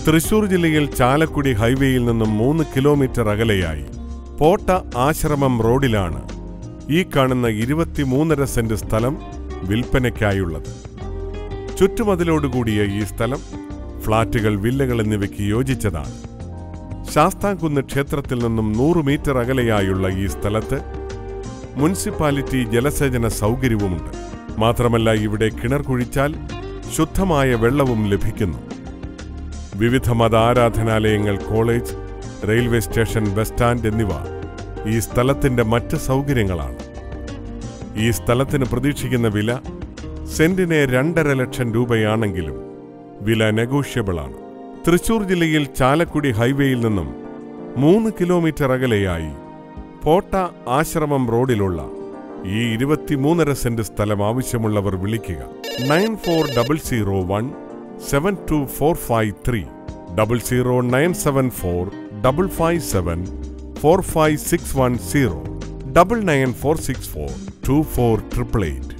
തൃശൂർ ജില്ലയിൽ ചാലക്കുടി ഹൈവേയിൽ നിന്നും 3 കിലോമീറ്റർ അകലെയായി പോട്ട ആശ്രമം റോഡിലാണ് ഈ കാണുന്ന 23.5 സെന്റ് സ്ഥലം വിൽപ്പനയ്ക്കായുള്ളത്. ചുറ്റുമതിലോടുകൂടിയ ഈ സ്ഥലം ഫ്ളാറ്റുകൾ, വില്ലകൾ എന്നിവയ്ക്ക് യോജിച്ചതാണ്. ശാസ്താംകുന്ന് ക്ഷേത്രത്തിൽ നിന്നും 100 മീറ്റർ അകലെയായുള്ള ഈ സ്ഥലത്ത് മുനിസിപ്പാലിറ്റി ജലസേചന സൗകര്യവുമുണ്ട്. മാത്രമല്ല, ഇവിടെ കിണർ കുഴിച്ചാൽ ശുദ്ധമായ വെള്ളവും ലഭിക്കുന്നു. വിവിധ മത ആരാധനാലയങ്ങൾ, college, railway station, bus stand എന്നിവ ഈ സ്ഥലത്തിന്റെ മറ്റ് സൗകര്യങ്ങളാണ്. ഈ സ്ഥലത്തിന് പ്രതീക്ഷിക്കുന്ന വില സെന്റിന് 2.5 ലക്ഷം രൂപയാണെങ്കിലും വില നെഗോഷ്യബിളാണ്. തൃശൂർ ജില്ലയിൽ ചാലക്കുടി ഹൈവേയിൽ നിന്നും 3 കിലോമീറ്റർ അകലെയായി പോട്ട ആശ്രമം റോഡിലുള്ള ഈ 23.5 സെന്റ് സ്ഥലം ആവശ്യമുള്ളവർ വിളിക്കുക. 9401 72453 00974 557 45610 99464 24888.